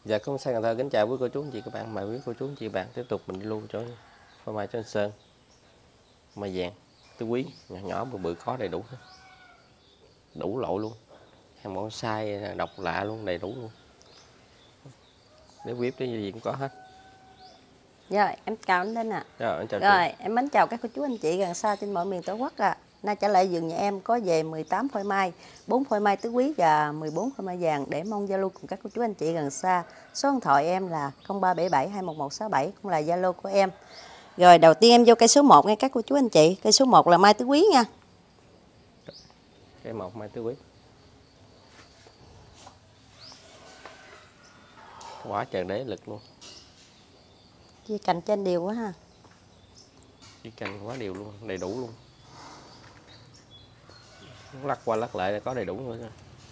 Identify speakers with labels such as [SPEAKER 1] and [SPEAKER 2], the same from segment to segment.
[SPEAKER 1] Dạ con Sang Cần Thơ kính chào quý cô chú anh chị các bạn. Mời quý cô chú anh chị bạn tiếp tục mình đi luôn cho phô mai Trấn Sơn, mai vàng, tứ quý, nhỏ nhỏ bự bự có đầy đủ hết, đủ loại luôn, hàng bonsai độc lạ luôn, đầy đủ luôn, để whip cái gì cũng có hết.
[SPEAKER 2] Rồi em chào anh Linh ạ.
[SPEAKER 1] Rồi em chào
[SPEAKER 2] Rồi
[SPEAKER 1] chị.
[SPEAKER 2] em mến chào các cô chú anh chị gần xa trên mọi miền tổ quốc ạ. Nay trở lại vườn nhà em có về 18 phôi mai, 4 phôi mai tứ quý và 14 phôi mai vàng để mong giao lưu cùng các cô chú anh chị gần xa. Số điện thoại em là 0377 21167 cũng là Zalo của em. Rồi đầu tiên em vô cây số 1 nha các cô chú anh chị. Cây số 1 là mai tứ quý nha.
[SPEAKER 1] Cây một mai tứ quý. Quả tràn đế lực luôn.
[SPEAKER 2] Chia cành trên đều quá ha.
[SPEAKER 1] Chia cành quá đều luôn, đầy đủ luôn. Lắc qua lắc lại là có đầy đủ nữa.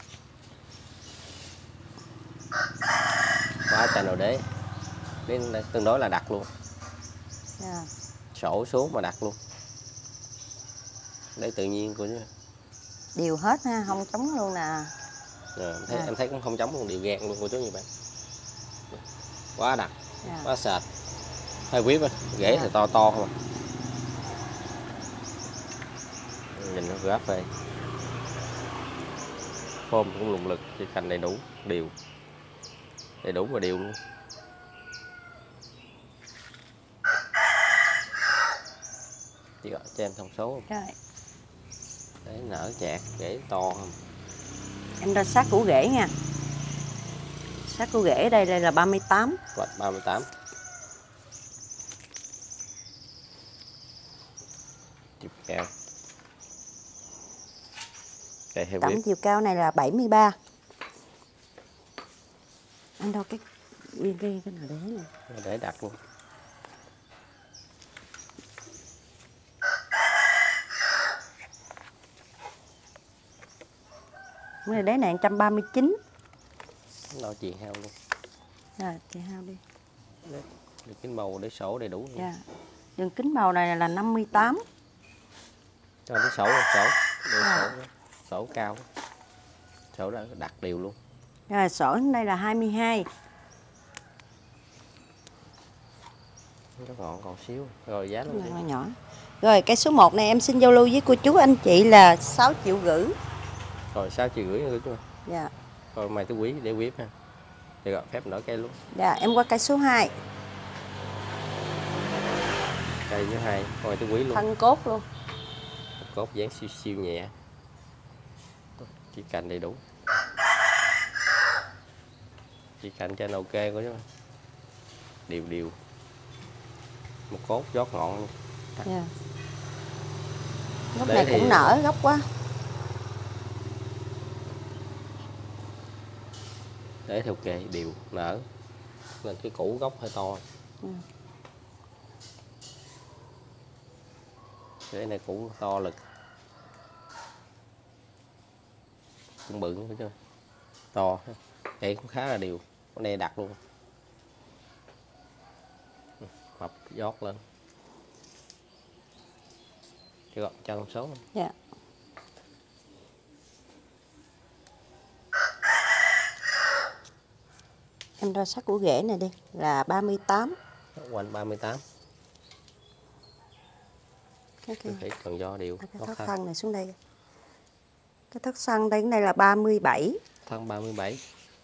[SPEAKER 1] Quả tràn đầu đế. Đến đây tương đối là đặc luôn. Sổ xuống mà đặt luôn. Để tự nhiên của nó.
[SPEAKER 2] Đều hết ha, không trống luôn nè.
[SPEAKER 1] Rồi, em thấy cũng không trống luôn, đều gan luôn cô chú như bạn. Quá đặc, quá sệt. Hơi quý á, rễ thì to to không à. Nhìn nó gáp về. Phôm cũng lùng lực, chỉ cành đầy đủ, đều. Đầy đủ và đều luôn. Chị gọi cho em thông số không?
[SPEAKER 2] Rồi.
[SPEAKER 1] Để nở chạc, rễ to không?
[SPEAKER 2] Em ra sát củ rễ nha. Sát củ rễ đây là 38.
[SPEAKER 1] Vạch 38. Chiều cao. Đây theo
[SPEAKER 2] Tổng chiều cao này là 73. Anh đâu cái nào để này.
[SPEAKER 1] Để đặt luôn.
[SPEAKER 2] Cái đế này 139.
[SPEAKER 1] Lo chì heo luôn.
[SPEAKER 2] Rồi, chì heo đi.
[SPEAKER 1] Đường kính màu để sổ đầy đủ.
[SPEAKER 2] Dạ. Đường kính màu này là 58.
[SPEAKER 1] Cho cái sổ sổ. Sổ cao. Sổ đã đặt đều luôn.
[SPEAKER 2] Rồi, sổ đây là 22.
[SPEAKER 1] Nó ngọn còn xíu. Rồi giá nó
[SPEAKER 2] nhỏ. Rồi cái số 1 này em xin giao lưu với cô chú anh chị là 6,5 triệu.
[SPEAKER 1] Rồi 6,5 triệu nữa chú.
[SPEAKER 2] Dạ.
[SPEAKER 1] Rồi mày tôi quý để whip ha. Thì gọi phép nở cây luôn.
[SPEAKER 2] Dạ, em qua cây số 2.
[SPEAKER 1] Cây thứ 2, mày tôi quý luôn.
[SPEAKER 2] Thân cốt luôn.
[SPEAKER 1] Cốt dáng siêu siêu nhẹ. Chỉ cành đầy đủ. Chỉ cành trên ok của chú. Đều đều. Một cốt giót ngọn luôn.
[SPEAKER 2] Dạ. Gốc này cũng nở gốc quá.
[SPEAKER 1] Để theo kệ đều nở. Nên cái củ gốc hơi to. Cái này củ to lực. Cũng bự nữa chứ. To. Cây cũng khá là đều. Con này đặt luôn. Mập giót lên. Chị gọi cho thông số không?
[SPEAKER 2] Dạ. Em ra sát của rễ này đi là 38.
[SPEAKER 1] Quanh 38.
[SPEAKER 2] Cái
[SPEAKER 1] cần do đều.
[SPEAKER 2] Cái thất thân này xuống đây. Cái thất thân đây, cái này là 37.
[SPEAKER 1] Thân 37.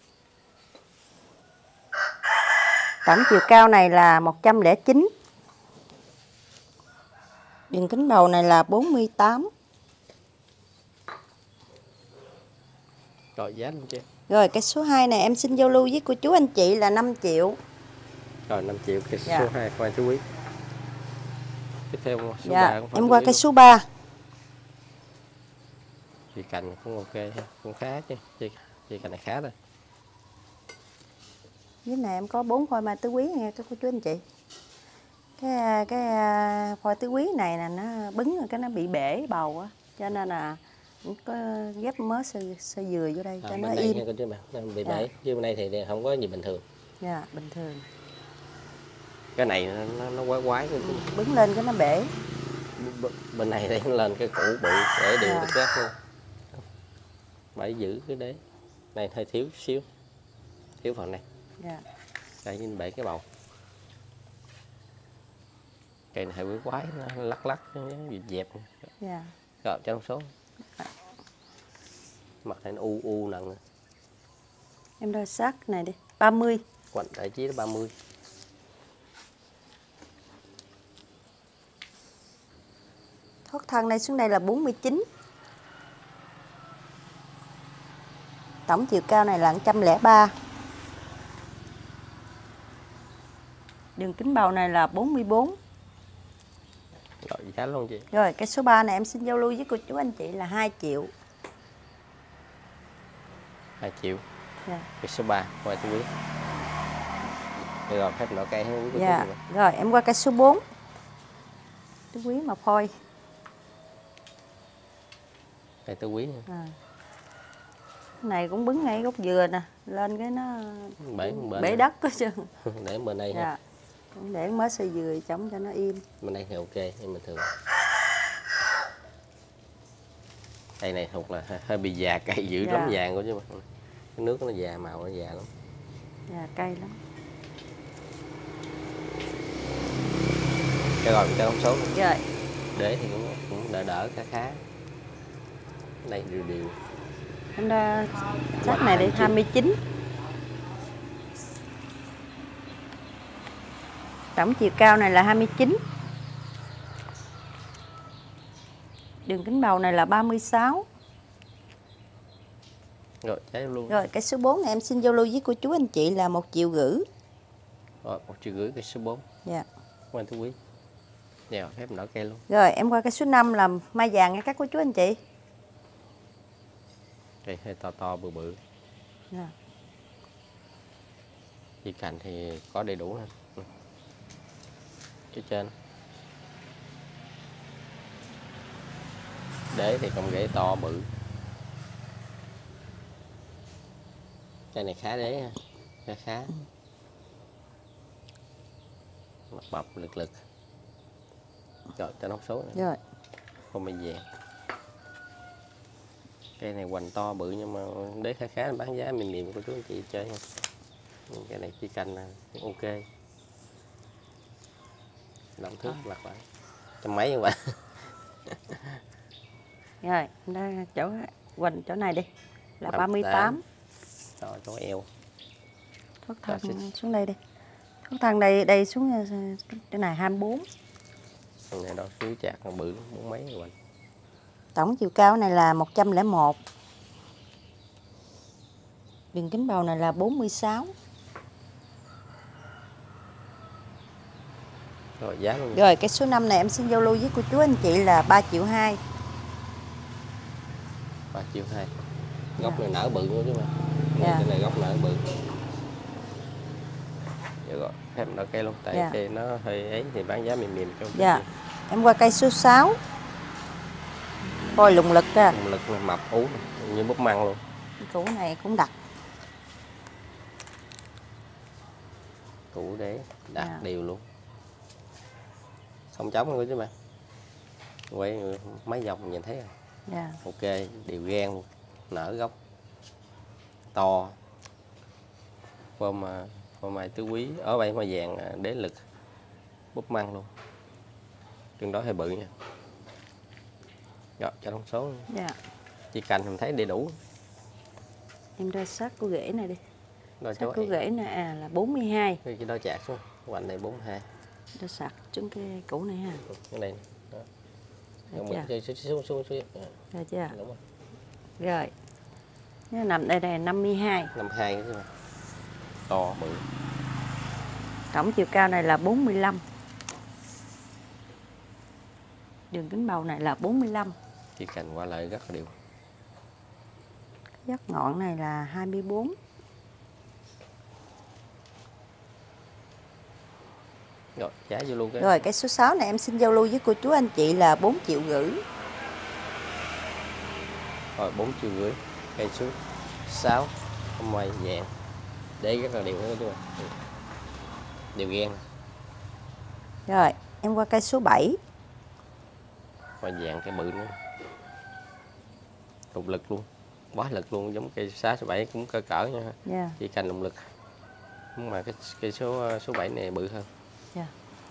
[SPEAKER 2] Tổng chiều cao này là 109. Đường kính đầu này là 48.
[SPEAKER 1] Rồi giá luôn chứ.
[SPEAKER 2] Rồi cái số 2 này em xin giao lưu với cô chú anh chị là 5 triệu.
[SPEAKER 1] Rồi 5 triệu cái số 2 khoan chú quý. Tiếp theo số 3 cũng
[SPEAKER 2] em qua cái số 3.
[SPEAKER 1] Chị cành cũng ok ha, cũng khá chứ. Chị cành này khá thôi.
[SPEAKER 2] Dưới này em có 4 phôi mai tứ quý nha các cô chú anh chị. Cái phôi tứ quý này là nó bứng rồi cái nó bị bể bầu á, cho nên là có ghép mớ sơ dừa vô đây cho nó im.
[SPEAKER 1] Nha, chứ nó bị bể, chứ bên đây thì không có gì bình thường.
[SPEAKER 2] Dạ, bình thường.
[SPEAKER 1] Cái này nó quái quái.
[SPEAKER 2] Bứng lên cái nó bể.
[SPEAKER 1] Bên này thì nó lên cái củ bự để đều được ghép luôn. Phải giữ cái đế này hơi thiếu xíu, thiếu phần này.
[SPEAKER 2] Dạ.
[SPEAKER 1] Đây nhìn bể cái bầu. Cây này hơi quý quái, nó lắc lắc vịt dẹp.
[SPEAKER 2] Dạ.
[SPEAKER 1] Rồi cho thông số. Mặt này nó u nặng.
[SPEAKER 2] Em đo sát này đi. 30.
[SPEAKER 1] Quạnh đại chí nó 30.
[SPEAKER 2] Thoát thân này xuống đây là 49. Tổng chiều cao này là 103. Đường kính bầu này là 44.
[SPEAKER 1] Rồi giá luôn chị.
[SPEAKER 2] Rồi cái số 3 này em xin giao lưu với cô chú anh chị là 2 triệu.
[SPEAKER 1] 2 triệu.
[SPEAKER 2] Dạ.
[SPEAKER 1] Cái số 3 qua chú quý. Rồi phép nọ cây hay quý.
[SPEAKER 2] Dạ. Rồi em qua cái số 4. Chú quý mà phôi.
[SPEAKER 1] Cây tứ quý nha.
[SPEAKER 2] À. Cái này cũng bứng ngay gốc dừa nè, lên cái nó bể đất đó chứ.
[SPEAKER 1] Để bên đây
[SPEAKER 2] Dạ.
[SPEAKER 1] ha.
[SPEAKER 2] Để mới xây dừa chống cho nó im.
[SPEAKER 1] Bên đây thì ok, nhưng bình thường. Cây này thuộc là hơi bị già cây dữ
[SPEAKER 2] Dạ.
[SPEAKER 1] lắm vàng của chứ mà. Cái nước nó già, màu nó già lắm.
[SPEAKER 2] Dạ, cay lắm.
[SPEAKER 1] Rồi cho thông số.
[SPEAKER 2] Rồi.
[SPEAKER 1] Để thì cũng đỡ khá. Đây đều.
[SPEAKER 2] Em đo chắc này đi 29. Tổng chiều cao này là 29. Đường kính bầu này là 36.
[SPEAKER 1] Rồi cháy luôn.
[SPEAKER 2] Rồi cái số 4 này em xin giao lưu với cô chú anh chị là 1,5 triệu.
[SPEAKER 1] Rồi 1,5 triệu cái số 4.
[SPEAKER 2] Dạ.
[SPEAKER 1] Quan thứ quý. Rồi phép nở cây luôn.
[SPEAKER 2] Rồi em qua cái số 5 là mai vàng nha các cô chú anh chị.
[SPEAKER 1] Cây hơi to bự.
[SPEAKER 2] Dạ.
[SPEAKER 1] Chi cành thì có đầy đủ ha. Phía trên. Đế thì cọng rễ to bự. Cây này khá đế ha. Khá. Mập lực. Rồi cho nóc số này.
[SPEAKER 2] Rồi.
[SPEAKER 1] Không bị vàng. Cây này hoành to bự nhưng mà đế khá bán giá mềm của chú anh chị chơi nha. Cái này chỉ canh là ok. Động thước lặt lại. Trăm mấy các bạn.
[SPEAKER 2] Rồi, đây chỗ quanh chỗ này đi. Là 38.
[SPEAKER 1] Rồi chỗ eo.
[SPEAKER 2] Thoát thân xuống đây đi. Thoát thân đây xuống cái này 24.
[SPEAKER 1] Con này đó suối chạc nó bự lắm, 40 mấy các bạn.
[SPEAKER 2] Tổng chiều cao này là 101. Đường kính bầu này là 46.
[SPEAKER 1] Rồi giá luôn.
[SPEAKER 2] Rồi cái số 5 này em xin giao lưu với cô chú anh chị là 3,2 triệu.
[SPEAKER 1] 3,2 triệu. Gốc này nở bự nữa chứ mà.
[SPEAKER 2] Dạ.
[SPEAKER 1] Cái này gốc nở bự. Rồi phép nở cây luôn. Tại
[SPEAKER 2] Dạ.
[SPEAKER 1] cây nó hơi ấy thì bán giá mềm cho.
[SPEAKER 2] Dạ. Em qua cây số 6. Coi lùng lực à.
[SPEAKER 1] Lùng lực mập ú như búp măng luôn.
[SPEAKER 2] Củ này cũng đặc.
[SPEAKER 1] Củ đế đặt
[SPEAKER 2] Dạ.
[SPEAKER 1] đều luôn. Không trống luôn chứ mà. Quay mấy dòng nhìn thấy rồi.
[SPEAKER 2] Dạ.
[SPEAKER 1] Ok, đều gan luôn. Nở gốc to. Phô mai tứ quý ở đây hoa vàng đế lực búp măng luôn. Chừng đó hơi bự nha. Rồi cho thông số.
[SPEAKER 2] Dạ.
[SPEAKER 1] Chỉ cành mình thấy đầy đủ.
[SPEAKER 2] Em đo sát của rễ này đi.
[SPEAKER 1] Đo
[SPEAKER 2] Sát
[SPEAKER 1] chỗ
[SPEAKER 2] của rễ này là 42.
[SPEAKER 1] cái đo chạc xuống. Hoành này 42.
[SPEAKER 2] Đo sạc xuống cái củ này ha.
[SPEAKER 1] Cái này. Đó.
[SPEAKER 2] Được
[SPEAKER 1] Rồi mình xuống.
[SPEAKER 2] Rồi chưa?
[SPEAKER 1] Đúng rồi.
[SPEAKER 2] Rồi. Nó nằm đây là 52.
[SPEAKER 1] 52 cái mà. To bự.
[SPEAKER 2] Tổng chiều cao này là 45. Đường kính bầu này là 45.
[SPEAKER 1] Chỉ cành qua lại rất là đều.
[SPEAKER 2] Dắt ngọn này là 24.
[SPEAKER 1] Rồi giá vô luôn cái.
[SPEAKER 2] Rồi cái số 6 này em xin giao lưu với cô chú anh chị là 4,5 triệu.
[SPEAKER 1] Rồi 4,5 triệu. Cây số 6 không mai vàng. Để rất là đều nữa chứ mà. Đều gan.
[SPEAKER 2] Rồi em qua cây số 7.
[SPEAKER 1] Hoa vàng cái bự nữa. Động lực luôn. Quá lực luôn, giống cây 6 số 7 cũng cỡ nha.
[SPEAKER 2] Yeah.
[SPEAKER 1] Chỉ cành động lực. Nhưng mà cái số 7 này bự hơn.
[SPEAKER 2] Dạ.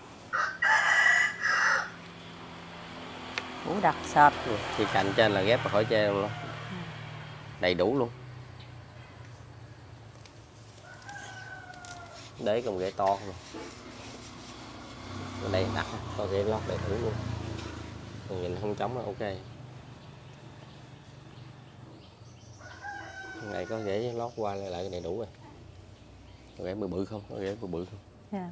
[SPEAKER 2] Ủ đặc sệt.
[SPEAKER 1] Thì cạnh trên là ghép vào khỏi tre luôn. Đầy đủ luôn. Đế con ghế to luôn. Ở đây đặt có ghế lót đầy đủ luôn. Còn nhìn không trống là ok. Này có ghế lót qua lại đầy đủ rồi. Có ghế bự bự không? Có ghế bự bự không?
[SPEAKER 2] Dạ.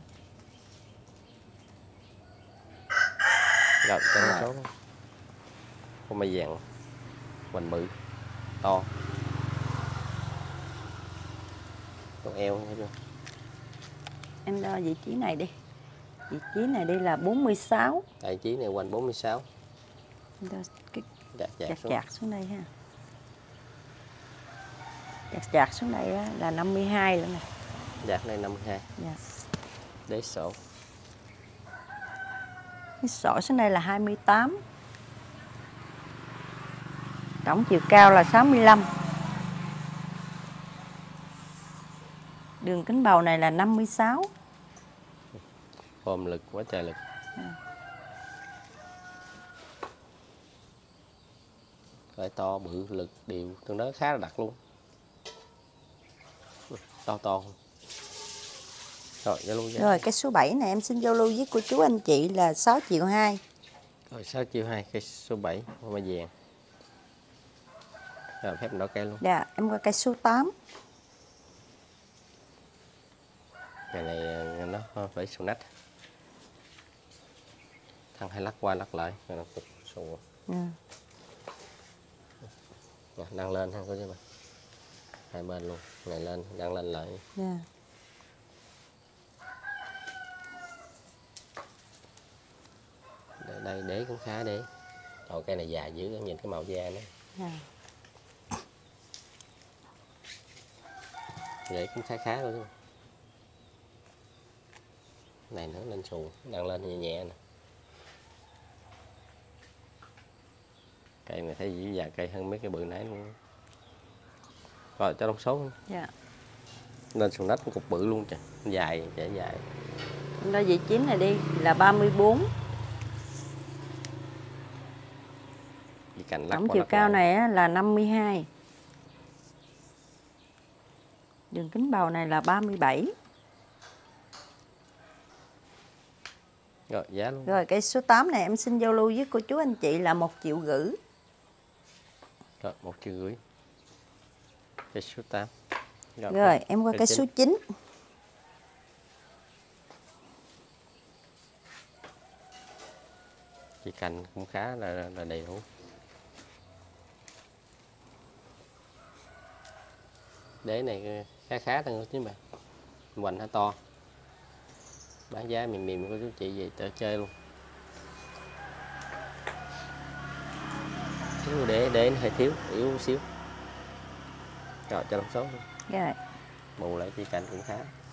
[SPEAKER 1] Rồi cho nó số. Con mây vàng hoành bự to. Con eo thấy chưa?
[SPEAKER 2] Em đo vị trí này đi. Vị trí này đi là 46.
[SPEAKER 1] Vị trí này quanh 46.
[SPEAKER 2] Em đo cái
[SPEAKER 1] Chạc
[SPEAKER 2] chạc xuống đây ha. Chạc xuống đây á, là 52 nữa nè.
[SPEAKER 1] Chạc đây 52.
[SPEAKER 2] Dạ.
[SPEAKER 1] Đế sổ.
[SPEAKER 2] Cái sổ xuống đây là 28. Tổng chiều cao là 65. Đường kính bầu này là 56.
[SPEAKER 1] Ôm lực quá trời lực. Phải to bự lực đều tương đối khá là đặc luôn. To không? Rồi giao lưu.
[SPEAKER 2] Rồi cái số 7 này em xin giao lưu với cô chú anh chị là 6,2 triệu.
[SPEAKER 1] Rồi 6,2 triệu cây số 7 hoa mai vàng. Rồi phép đỏ cây luôn.
[SPEAKER 2] Dạ, em qua cây số 8.
[SPEAKER 1] Cái này nó phải sổ nách. Thằng hay lắc qua lắc lại rồi nó cục sổ. Đăng lên ha, có chứ mà. Hai bên luôn, này lên, đăng lên lại.
[SPEAKER 2] Dạ.
[SPEAKER 1] Đây đế cũng khá đế. Rồi cây này dài dữ, nhìn cái màu da nó.
[SPEAKER 2] Dạ.
[SPEAKER 1] Rễ cũng khá luôn. Này nữa lên xù, đăng lên nhẹ nhẹ nè. Cây này thấy dĩ dài cây hơn mấy cái bự nãy luôn. Rồi cho đông số.
[SPEAKER 2] Dạ.
[SPEAKER 1] Lên xù nách cục bự luôn trời, dài trẻ dài.
[SPEAKER 2] Đo vị trí này đi là 34.
[SPEAKER 1] Cành lắc
[SPEAKER 2] Tổng
[SPEAKER 1] qua
[SPEAKER 2] chiều
[SPEAKER 1] lắc
[SPEAKER 2] cao
[SPEAKER 1] lại.
[SPEAKER 2] này á, là 52. Đường kính bầu này là 37.
[SPEAKER 1] Rồi giá luôn.
[SPEAKER 2] Rồi cái số 8 này em xin giao lưu với cô chú anh chị là 1,5 triệu.
[SPEAKER 1] Rồi 1,5 triệu. Cái số 8.
[SPEAKER 2] Rồi em qua cái số 9.
[SPEAKER 1] Chỉ cành cũng khá là đầy đủ. Đế này khá thôi chứ mà. Hoành nó to. Bán giá mềm của chú chị về tự chơi luôn. Để nó hơi thiếu, yếu xíu. Rồi cho đồng số luôn.
[SPEAKER 2] Rồi.
[SPEAKER 1] Bù lại chỉ cành cũng khá.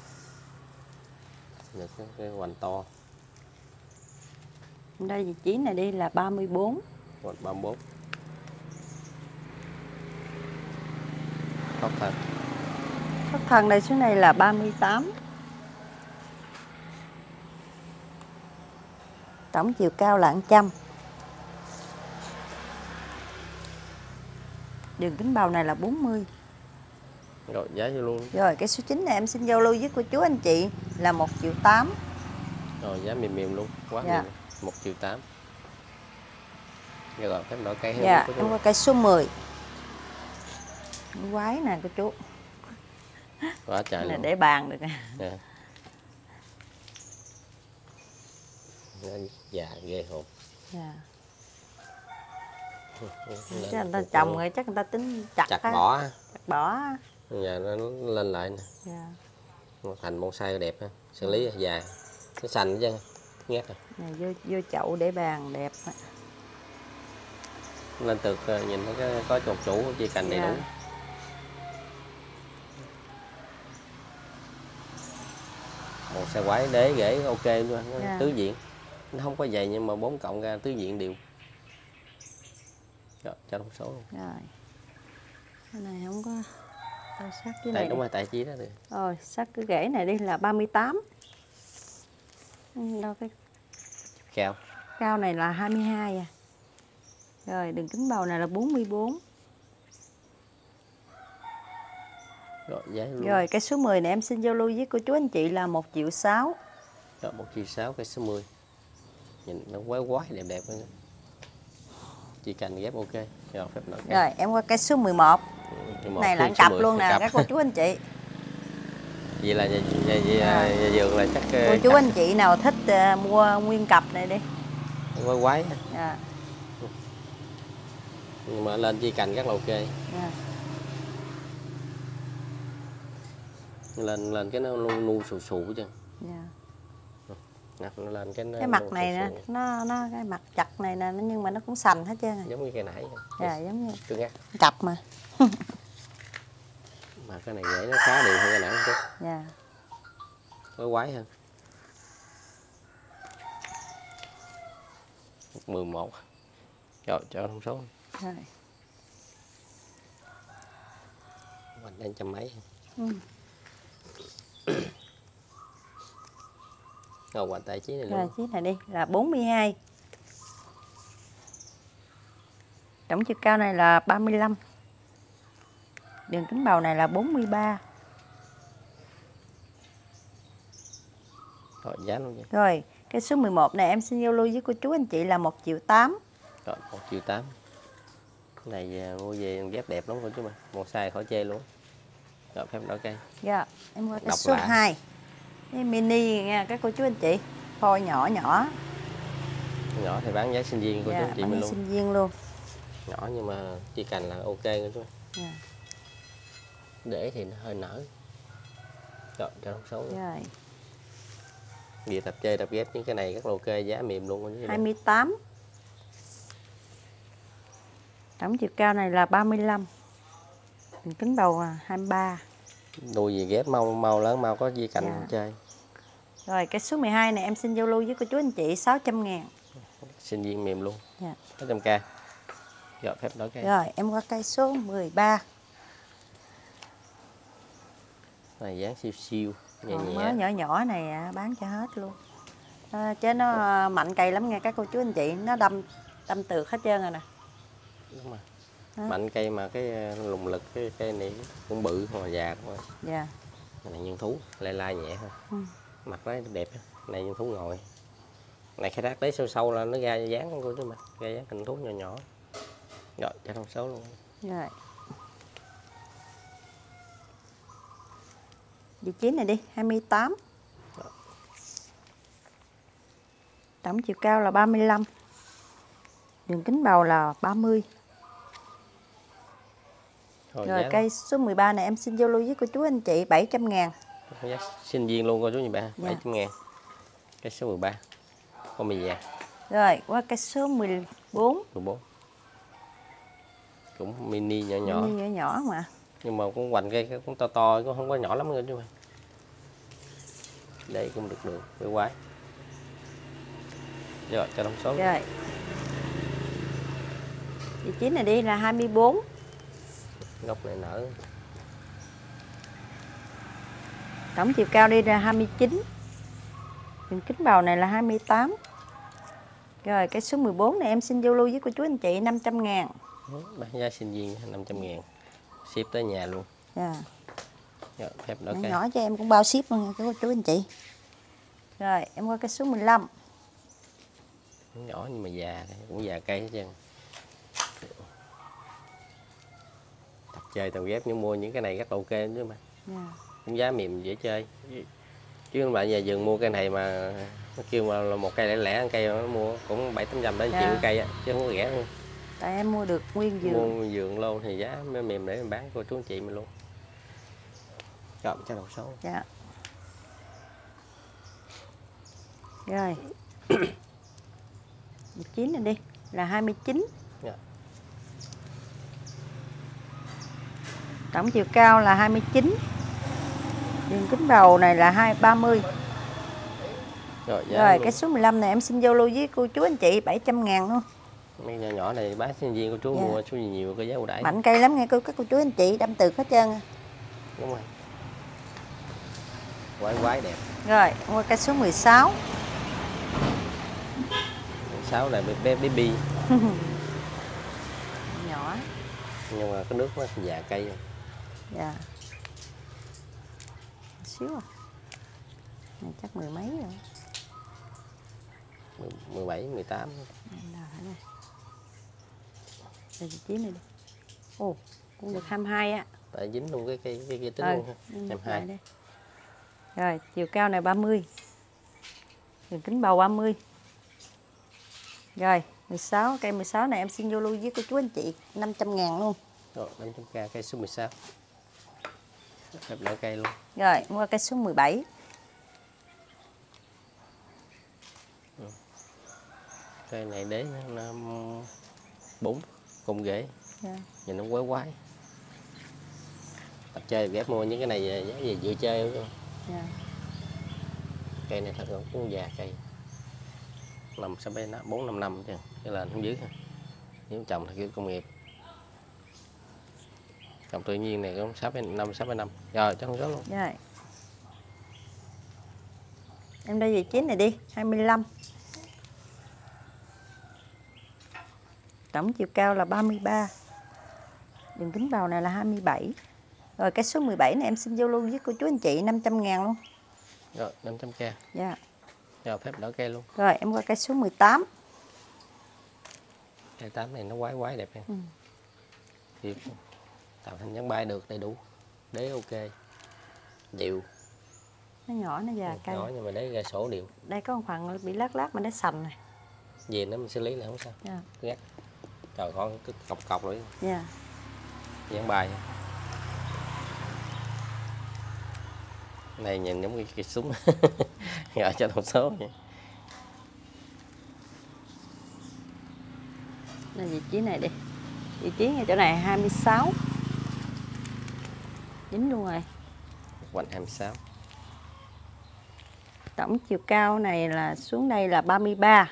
[SPEAKER 1] Được cái hoành to.
[SPEAKER 2] Đây vị trí này đi là 34.
[SPEAKER 1] Hoành 34. Thoát thân.
[SPEAKER 2] Thoát thân đây xuống này là 38. Tổng chiều cao là 100. Đường kính bầu này là 40.
[SPEAKER 1] Rồi giá vô luôn.
[SPEAKER 2] Rồi cái số 9 này em xin giao lưu với cô chú anh chị là 1,8 triệu.
[SPEAKER 1] Rồi giá mềm luôn, quá
[SPEAKER 2] dạ.
[SPEAKER 1] mềm. 1,8 triệu. Rồi phép đỏ cây.
[SPEAKER 2] Dạ, em qua cây số 10. Quái nè cô chú.
[SPEAKER 1] Quá trời
[SPEAKER 2] này
[SPEAKER 1] luôn.
[SPEAKER 2] để bàn được nè.
[SPEAKER 1] Yeah. Già ghê hồn.
[SPEAKER 2] Dạ. Chứ người ta trồng rồi chắc người ta tính chặt
[SPEAKER 1] bỏ.
[SPEAKER 2] Chặt bỏ.
[SPEAKER 1] Giờ nó lên lại nè.
[SPEAKER 2] Dạ.
[SPEAKER 1] Thành bonsai đẹp ha. Xử lý dài. Cái xanh chứ. Nhét rồi.
[SPEAKER 2] Này vô chậu để bàn đẹp.
[SPEAKER 1] Lên tược nhìn nó có một chủ chỉ cành đầy đủ. Bonsai quái đế rễ ok luôn. Tứ diện. Nó không có dày nhưng mà 4 cộng ra tứ diện đều. Rồi cho thông số luôn.
[SPEAKER 2] Rồi. Cái này không có. Đâu, sát dưới
[SPEAKER 1] Tại
[SPEAKER 2] này
[SPEAKER 1] đúng
[SPEAKER 2] đi.
[SPEAKER 1] rồi, tại chí đó được.
[SPEAKER 2] Rồi sát cái rễ này đi là 38. Đâu cái
[SPEAKER 1] Cao.
[SPEAKER 2] cao này là 22 à. Rồi đường kính bầu này là 44.
[SPEAKER 1] Rồi giá luôn.
[SPEAKER 2] Rồi cái số 10 này em xin giao lưu với cô chú anh chị là 1.600.000.
[SPEAKER 1] Rồi 1.600.000 cái số 10. Nhìn nó quái quái đẹp đẹp nữa. Chỉ cành ghép ok. Rồi phép nợ.
[SPEAKER 2] Rồi em qua cái số 11. Này là cặp luôn nè các cô chú anh chị.
[SPEAKER 1] Vậy là nhà vườn là chắc
[SPEAKER 2] cô chú anh chị nào thích mua nguyên cặp này đi.
[SPEAKER 1] quái quái.
[SPEAKER 2] Dạ.
[SPEAKER 1] Nhưng mà lên chi cành rất là ok.
[SPEAKER 2] Dạ.
[SPEAKER 1] Lên cái nó nu sù sù chứ.
[SPEAKER 2] Dạ.
[SPEAKER 1] Nó lên cái
[SPEAKER 2] mặt này nè, nó cái mặt chặt này nè, nhưng mà nó cũng sành hết trơn.
[SPEAKER 1] Giống như cây nãy.
[SPEAKER 2] Dạ, giống như
[SPEAKER 1] cứ ngắt
[SPEAKER 2] cặp mà.
[SPEAKER 1] Mà cái này dễ nó khá đều hơn cây nãy một chút.
[SPEAKER 2] Dạ.
[SPEAKER 1] Quái quái hơn. 11. Rồi cho thông số.
[SPEAKER 2] Rồi.
[SPEAKER 1] Mình đang trăm mấy. Rồi hoạch tại chí này luôn.
[SPEAKER 2] Rồi chí này đi là 42. Tổng chiều cao này là 35. Đường kính bầu này là 43.
[SPEAKER 1] Rồi giá luôn nha.
[SPEAKER 2] Rồi cái số 11 này em xin giao lưu với cô chú anh chị là 1.800.000.
[SPEAKER 1] Rồi 1.800.000. Cái này mua về ghép đẹp lắm cô chú mà. Một size khỏi chê luôn. Rồi phép đỏ cây.
[SPEAKER 2] Dạ, em qua cái
[SPEAKER 1] Độc
[SPEAKER 2] số
[SPEAKER 1] lạ.
[SPEAKER 2] 2. Cái mini nha các cô chú anh chị. Phôi nhỏ nhỏ.
[SPEAKER 1] Nhỏ thì bán giá sinh viên cô chú anh chị mình luôn.
[SPEAKER 2] Sinh viên luôn.
[SPEAKER 1] Nhỏ nhưng mà chi cành là ok cô chú.
[SPEAKER 2] Dạ.
[SPEAKER 1] Để thì nó hơi nở. Rồi cho nó xấu.
[SPEAKER 2] Rồi.
[SPEAKER 1] Vì tập chơi tập ghép những cái này rất là ok, giá mềm luôn cô chú.
[SPEAKER 2] 28. Tổng chiều cao này là 35. Đường kính bầu là 23.
[SPEAKER 1] Nuôi gì ghép mau lớn mau có di cành
[SPEAKER 2] Dạ.
[SPEAKER 1] chơi.
[SPEAKER 2] Rồi cái số 12 này em xin giao lưu với cô chú anh chị 600.000.
[SPEAKER 1] Sinh viên mềm luôn.
[SPEAKER 2] Dạ.
[SPEAKER 1] 600k. Rồi phép đỏ cây.
[SPEAKER 2] Rồi em qua cây số 13.
[SPEAKER 1] Này dáng siêu siêu nhẹ
[SPEAKER 2] Còn
[SPEAKER 1] nhẹ.
[SPEAKER 2] mới nhỏ nhỏ này bán cho hết luôn. Chứ nó mạnh cây lắm nha các cô chú anh chị, nó đâm tược hết trơn rồi nè.
[SPEAKER 1] Đúng rồi. Mạnh cây mà cái lùng lực cái cây này cũng bự mà già cũng rồi.
[SPEAKER 2] Dạ.
[SPEAKER 1] Cái này nhân thú lai nhẹ thôi. Mặt đấy đẹp. Này nhân thú ngồi. Này khai thác lấy sâu sâu là nó ra dáng của chứ mà. Ra dáng hình thú nhỏ nhỏ. Rồi cho thông số luôn.
[SPEAKER 2] Rồi. Vị trí này đi, 28. Tổng chiều cao là 35. Đường kính bầu là 30. Rồi cây số 13 này em xin giao lưu với cô chú anh chị 700.000.
[SPEAKER 1] Giá sinh viên luôn cô chú chị ba.
[SPEAKER 2] Dạ.
[SPEAKER 1] 700.000. Cái số 13. Con mì vàng.
[SPEAKER 2] Rồi qua cái số 14.
[SPEAKER 1] 14. Cũng mini nhỏ nhỏ.
[SPEAKER 2] Mini nhỏ nhỏ mà.
[SPEAKER 1] Nhưng mà cũng hoành cây cũng to to, cũng không có nhỏ lắm nữa chứ mà. Đây cũng được cái quái. Rồi cho thông số.
[SPEAKER 2] Rồi. Vị trí này đi là 24.
[SPEAKER 1] Gốc này nở.
[SPEAKER 2] Tổng chiều cao đi là 29. Đường kính bầu này là 28. Rồi cái số 14 này em xin giao lưu với cô chú anh chị 500.000.
[SPEAKER 1] Bán giá sinh viên 500.000. Ship tới nhà luôn.
[SPEAKER 2] Dạ.
[SPEAKER 1] Rồi phép đỏ cây.
[SPEAKER 2] Nhỏ cho em cũng bao ship luôn nha cô chú anh chị. Rồi em qua cái số 15.
[SPEAKER 1] Nhỏ nhưng mà già, cũng già cây hết trơn. Tập chơi tập ghép nhưng mua những cái này rất là ok chứ mà. Cũng giá mềm dễ chơi. Chứ không phải nhà vườn mua cây này mà nó kêu mà là một cây lẻ lẻ cây nó mua cũng 700-800 đến triệu cây á, chứ không có rẻ luôn.
[SPEAKER 2] Tại em mua được nguyên vườn.
[SPEAKER 1] Mua vườn luôn thì giá mới mềm để mình bán cô chú anh chị mình luôn. Rồi cho đầu số.
[SPEAKER 2] Dạ. Rồi. Vị trí này đi là 29.
[SPEAKER 1] Dạ.
[SPEAKER 2] Tổng chiều cao là 29. Đường kính bầu này là 30.
[SPEAKER 1] Rồi
[SPEAKER 2] cái số 15 này em xin giao lưu với cô chú anh chị 700.000 luôn.
[SPEAKER 1] Mấy nhỏ nhỏ này bán sinh viên cô chú mua số nhiều có giá ưu đãi.
[SPEAKER 2] Mạnh cây lắm nghe các cô chú anh chị, đâm từ hết trơn.
[SPEAKER 1] Đúng rồi. Quái đẹp.
[SPEAKER 2] Rồi, qua cây số 16.
[SPEAKER 1] 6 này bé baby.
[SPEAKER 2] Nhỏ.
[SPEAKER 1] Nhưng mà cái nước nó già cây rồi.
[SPEAKER 2] Dạ. Xíu à. Này chắc 10 mấy rồi.
[SPEAKER 1] 17, 18.
[SPEAKER 2] Đây vị trí này đi. Ồ, cũng được 22 á.
[SPEAKER 1] Tại dính luôn cái tính luôn ha. 22.
[SPEAKER 2] Rồi, chiều cao này 30. Đường kính bầu 30. Rồi, 16, cây 16 này em xin vô lưu với cô chú anh chị 500.000 luôn.
[SPEAKER 1] Rồi, 500k cây số 16. Đẹp đỡ cây luôn.
[SPEAKER 2] Rồi, mua cây số 17.
[SPEAKER 1] Cây này đế nó 4 cùng rễ.
[SPEAKER 2] Yeah.
[SPEAKER 1] Nhìn nó quái. Tập chơi ghép mua những cái này về vừa chơi không?
[SPEAKER 2] Yeah.
[SPEAKER 1] Cây này thật cũng già cây. 4-5 năm chứ. Cái là không dưới. Nếu trồng thì kiểu công nghiệp. Trồng tự nhiên này cũng 6 năm. Rồi, chắc không có luôn.
[SPEAKER 2] Rồi. Em đây vị trí này đi, 25. Tổng chiều cao là 33. Đường kính bầu này là 27. Rồi cái số 17 này em xin vô luôn với cô chú anh chị 500.000 luôn.
[SPEAKER 1] Rồi, 500k.
[SPEAKER 2] Dạ.
[SPEAKER 1] Rồi, phép đỡ cây luôn.
[SPEAKER 2] Rồi em qua cây số 18.
[SPEAKER 1] Cây 8 này nó quái đẹp nha. Thì tạo thành dáng bay được đầy đủ. Đế ok. Điệu.
[SPEAKER 2] Nó nhỏ, nó già cây.
[SPEAKER 1] Nhỏ nhưng mà đế ra sổ điệu.
[SPEAKER 2] Đây có một phần bị lát mà nó sành này.
[SPEAKER 1] Về nó mình xử lý là không sao.
[SPEAKER 2] Dạ.
[SPEAKER 1] Gắt. Trời con cứ cọc rồi.
[SPEAKER 2] Dạ.
[SPEAKER 1] Dán bài. Này nhìn giống như cái súng. Gọi cho thông số vậy.
[SPEAKER 2] Đây vị trí này đi. Vị trí ngay chỗ này 26. Dính luôn rồi.
[SPEAKER 1] Quanh 26.
[SPEAKER 2] Tổng chiều cao này là xuống đây là 33.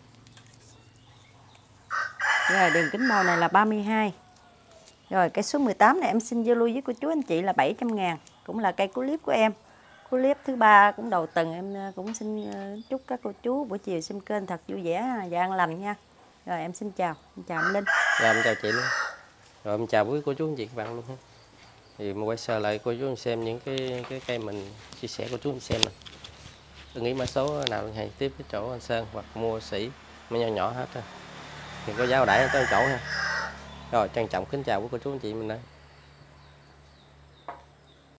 [SPEAKER 2] Rồi đường kính bầu này là 32. Rồi cây số 18 này em xin giao lưu với cô chú anh chị là 700.000. Cũng là cây clip của em. Clip thứ 3 cũng đầu tuần, em cũng xin chúc các cô chú buổi chiều xem kênh thật vui vẻ và an lành nha. Rồi em xin chào em Linh.
[SPEAKER 1] Rồi em chào chị luôn. Rồi em chào quý cô chú anh chị các bạn luôn ha. Thì mình quay sơ lại cô chú anh xem những cái cây mình chia sẻ cô chú anh xem nè. Đừng nghĩ mã số nào hay tiếp cái chỗ anh Sơn hoặc mua sỉ mấy nhỏ hết á. Thì có giá đẩy tới chỗ ha. Rồi trân trọng kính chào quý cô chú anh chị mình đây.